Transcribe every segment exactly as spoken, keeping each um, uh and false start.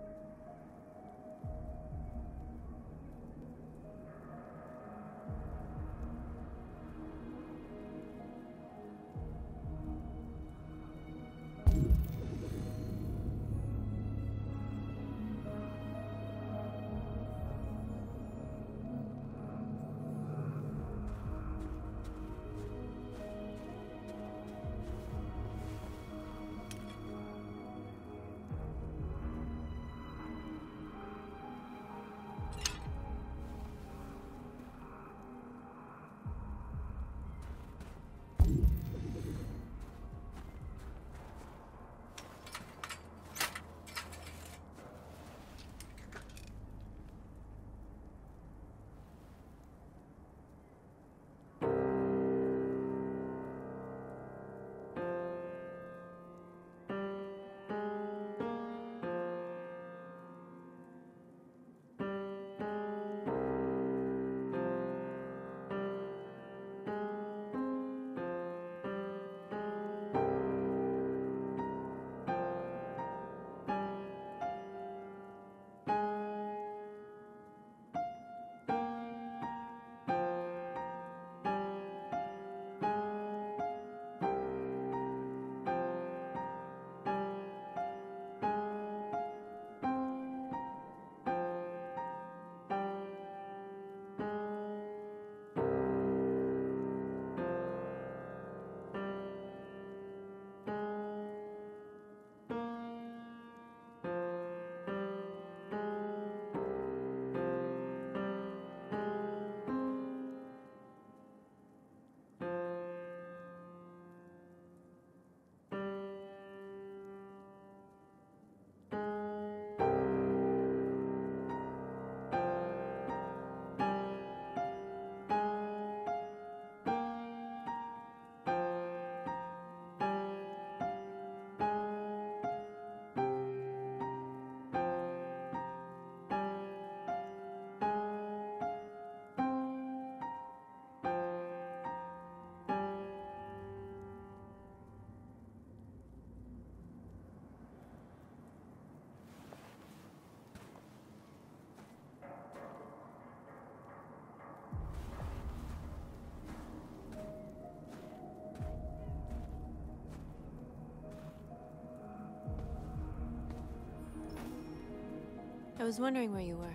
I was wondering where you were.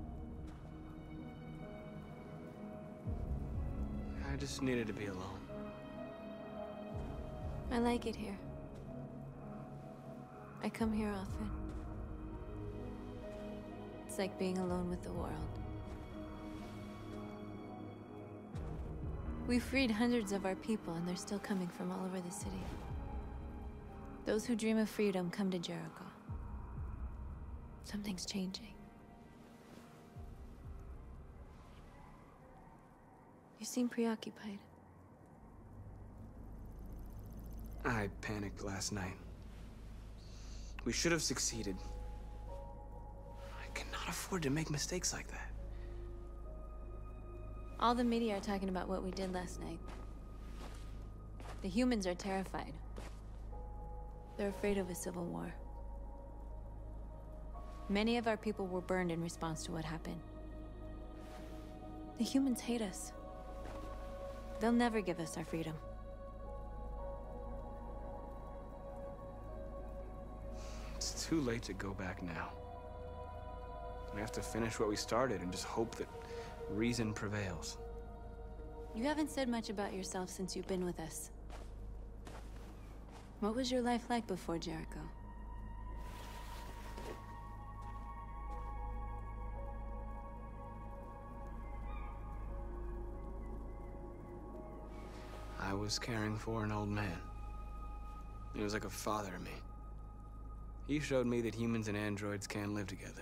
I just needed to be alone. I like it here. I come here often. It's like being alone with the world. We freed hundreds of our people, and they're still coming from all over the city. Those who dream of freedom come to Jericho. Something's changing. You seem preoccupied. I panicked last night. We should have succeeded. I cannot afford to make mistakes like that. All the media are talking about what we did last night. The humans are terrified. They're afraid of a civil war. Many of our people were burned in response to what happened. The humans hate us. They'll never give us our freedom. It's too late to go back now. We have to finish what we started and just hope that reason prevails. You haven't said much about yourself since you've been with us. What was your life like before Jericho? I was caring for an old man. He was like a father to me. He showed me that humans and androids can live together.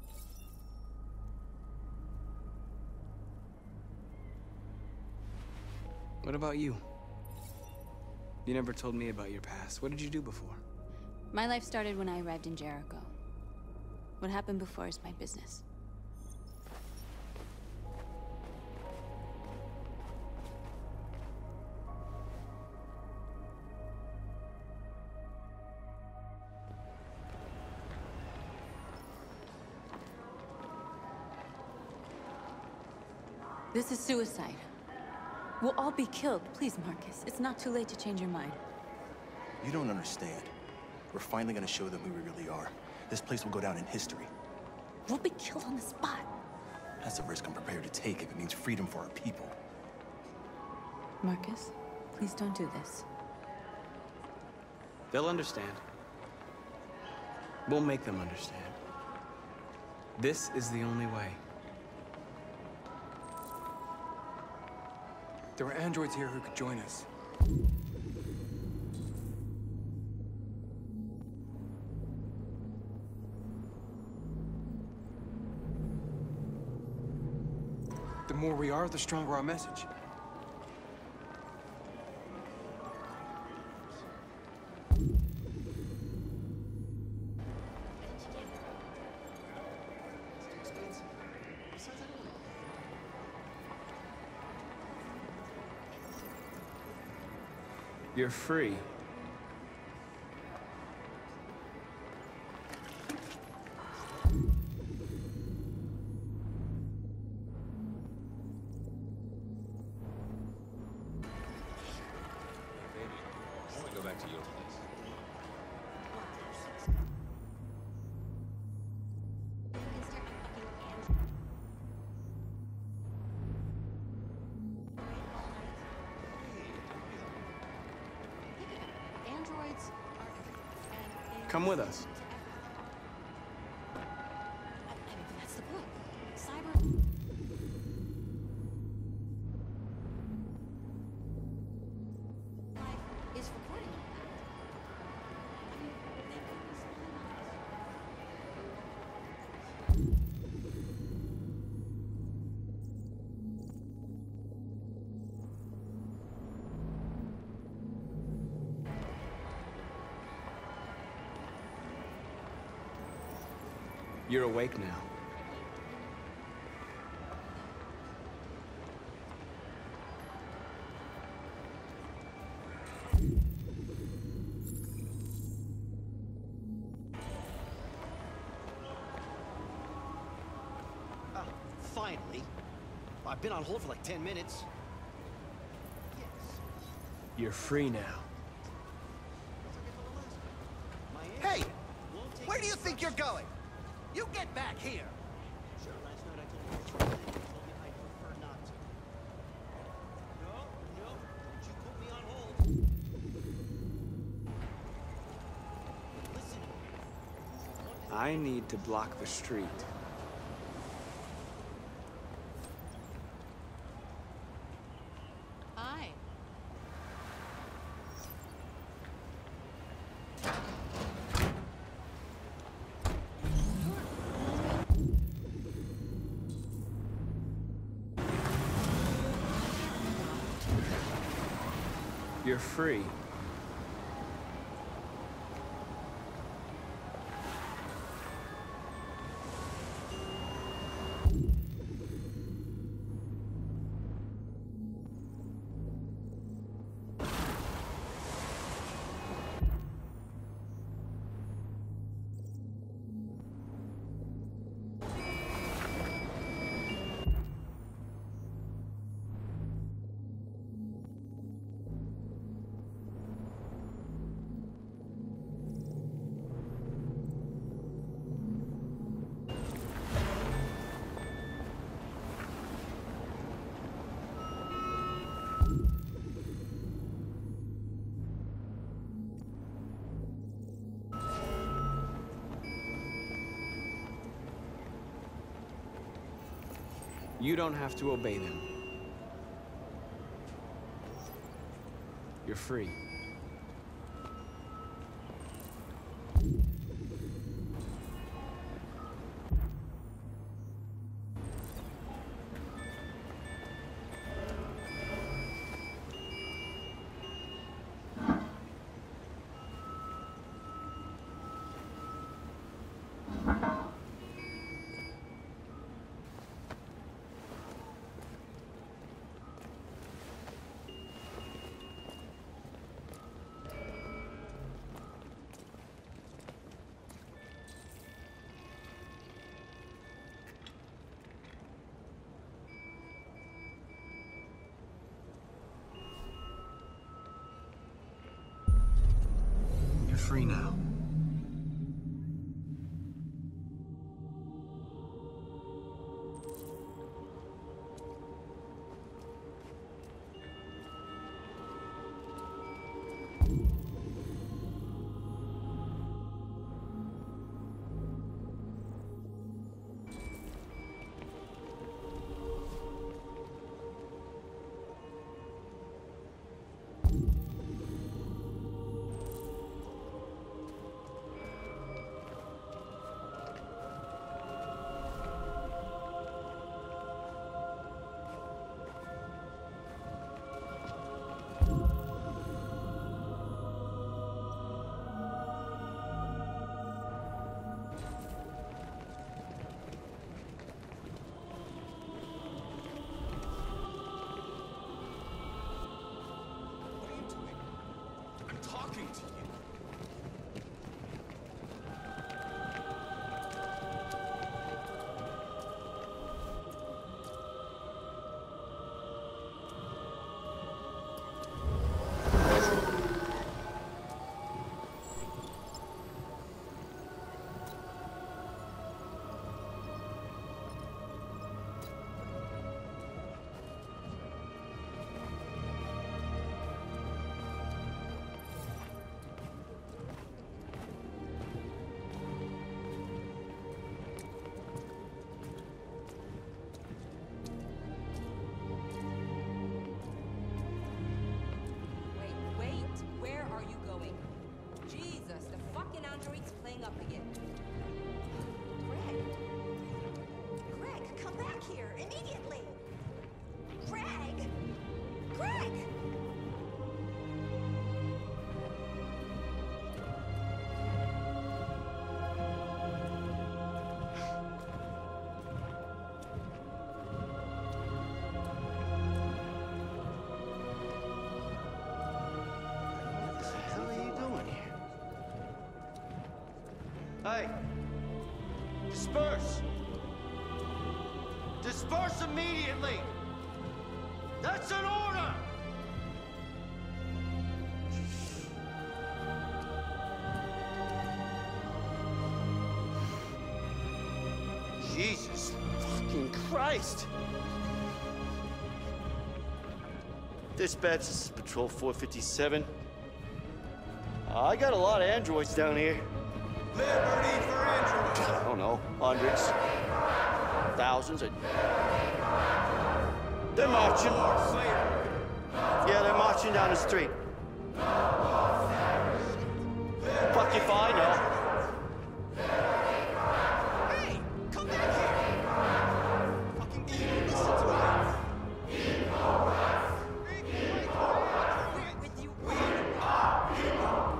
What about you? You never told me about your past. What did you do before? My life started when I arrived in Jericho. What happened before is my business. This is suicide. We'll all be killed. Please, Marcus. It's not too late to change your mind. You don't understand. We're finally gonna show them who we really are. This place will go down in history. We'll be killed on the spot. That's a risk I'm prepared to take if it means freedom for our people. Marcus, please don't do this. They'll understand. We'll make them understand. This is the only way. There were androids here who could join us. The more we are, the stronger our message. You're free. Come with us. That's the point. Cyber... is recording all that. I mean, they could be spying on us. You're awake now. Ah, finally. I've been on hold for like ten minutes. Yes. You're free now. Hey! Where do you think you're going? You get back here! Sure, last night I told you the truth. You told me I'd prefer not to. No, no, don't you put me on hold. Listen. I need to block the street. Hi. You're free. You don't have to obey them. You're free. free now. Hey! Disperse! Disperse immediately! That's an order! Jesus fucking Christ! Dispatch, this is Patrol four fifty-seven. Uh, I got a lot of androids down here. Liberty for androids! I don't know, hundreds, thousands. Of... They're marching. Yeah, they're marching down the street. Fuck if I know. Hey! Come back here! Fucking idiot, listen to me! We're with you. We are people!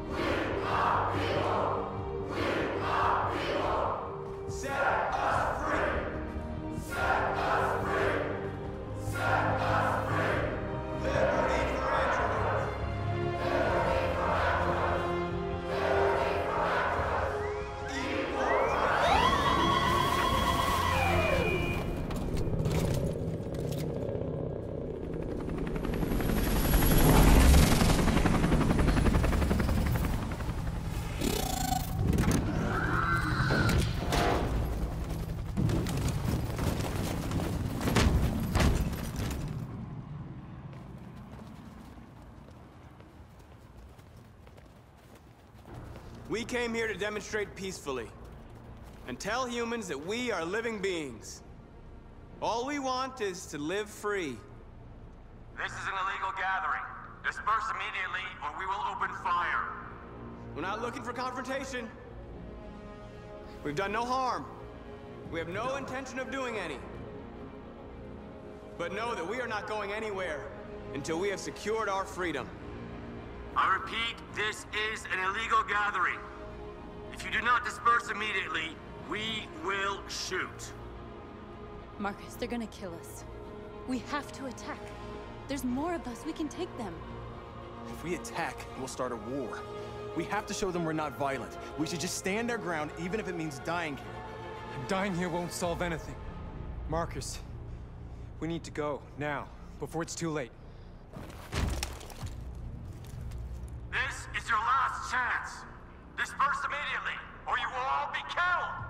Set us free! Set us free! Set us free! Liberty for androids! We came here to demonstrate peacefully and tell humans that we are living beings. All we want is to live free. This is an illegal gathering. Disperse immediately or we will open fire. We're not looking for confrontation. We've done no harm. We have no intention of doing any. But know that we are not going anywhere until we have secured our freedom. I repeat, this is an illegal gathering. If you do not disperse immediately, we will shoot. Marcus, they're gonna kill us. We have to attack. There's more of us. We can take them. If we attack, we'll start a war. We have to show them we're not violent. We should just stand our ground, even if it means dying here. Dying here won't solve anything. Marcus, we need to go, now, before it's too late. This is your last chance. immediately, or you will all be killed!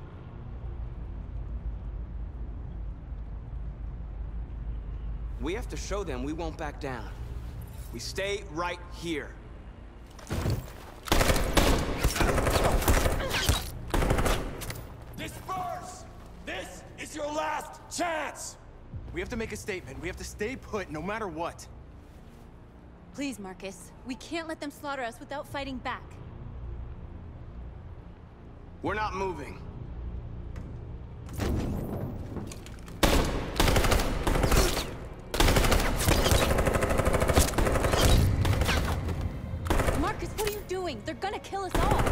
We have to show them we won't back down. We stay right here. Disperse! This is your last chance! We have to make a statement. We have to stay put no matter what. Please, Marcus. We can't let them slaughter us without fighting back. We're not moving. Marcus, what are you doing? They're gonna kill us all!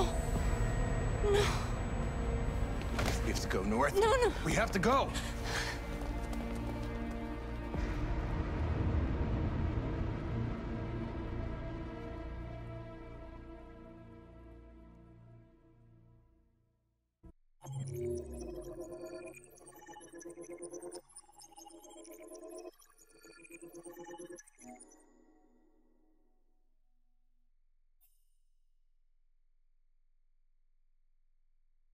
We have to go north. No, no. We have to go.